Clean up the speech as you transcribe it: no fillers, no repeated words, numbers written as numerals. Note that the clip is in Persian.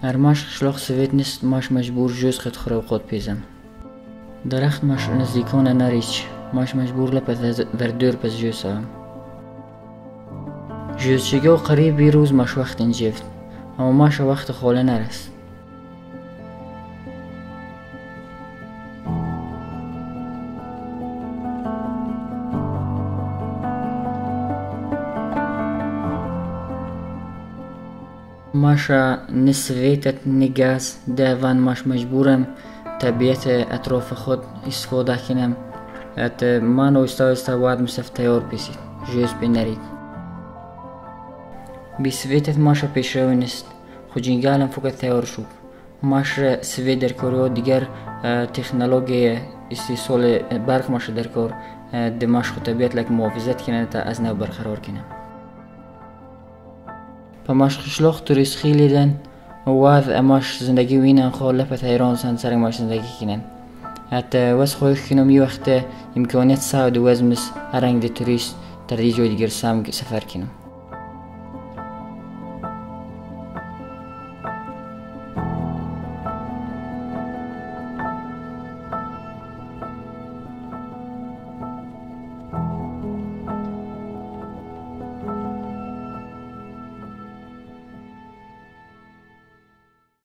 ارماش شلوخ سوید نیست ماش مجبور جوز خد خراب خود پیزم. درخت ماش نزدیکانه نریچ ماش مجبور لپس وردور پس جوز هم. جوز چگو قریب بیروز ماش وقت انجفت اما ماش وقت خاله نرست. ماشا نسویتت نگاز دوان ماش مجبورم طبیعت اطراف خود استفاده کنم ات مانو استا واد مسف تیار بیسید جوز بینرید بی سویتت ماشا پیش روی نیست خود جنگالم فقط تیار شد ماش سوی در کار دیگر تکنولوژی استیصال برق ماش در کار دماش خود طبیعت لک محافظت کنه تا از نو برقرار کنه پماش خشلوخ توریست خیلی دن واد اماش زندگی وینن خال لپت ایران سن سر ماش زندگی کنن حتی وز خویش کنم یه وقت امکانیت ساعد وزمس هرنگ دی توریست تر دی جای دیگر سام سفر کنم